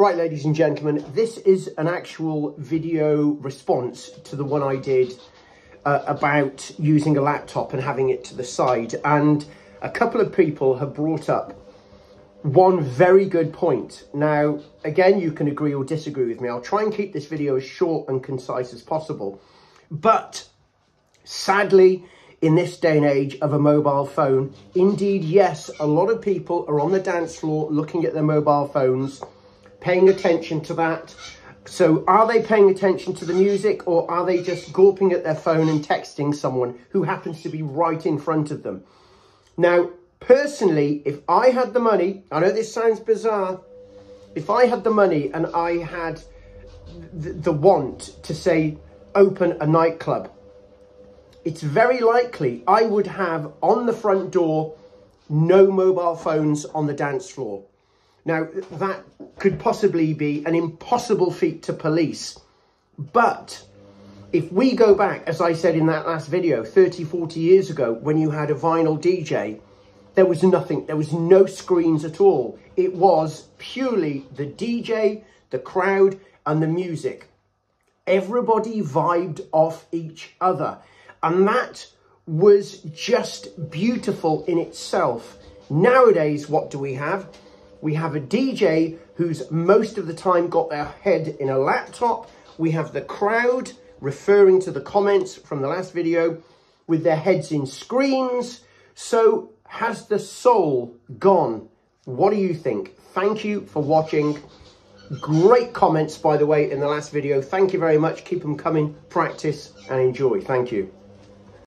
Right, ladies and gentlemen, this is an actual video response to the one I did about using a laptop and having it to the side. And a couple of people have brought up one very good point. Now, again, you can agree or disagree with me. I'll try and keep this video as short and concise as possible. But sadly, in this day and age of a mobile phone, indeed, yes, a lot of people are on the dance floor looking at their mobile phones, paying attention to that. So are they paying attention to the music, or are they just gawping at their phone and texting someone who happens to be right in front of them? Now, personally, if I had the money, I know this sounds bizarre, if I had the money and I had the want to, say, open a nightclub, it's very likely I would have on the front door no mobile phones on the dance floor. Now, that could possibly be an impossible feat to police. But if we go back, as I said in that last video, 30, 40 years ago, when you had a vinyl DJ, there was nothing, there was no screens at all. It was purely the DJ, the crowd, and the music. Everybody vibed off each other. And that was just beautiful in itself. Nowadays, what do we have? We have a DJ who's most of the time got their head in a laptop. We have the crowd, referring to the comments from the last video, with their heads in screens. So has the soul gone? What do you think? Thank you for watching. Great comments, by the way, in the last video. Thank you very much. Keep them coming. Practice and enjoy. Thank you.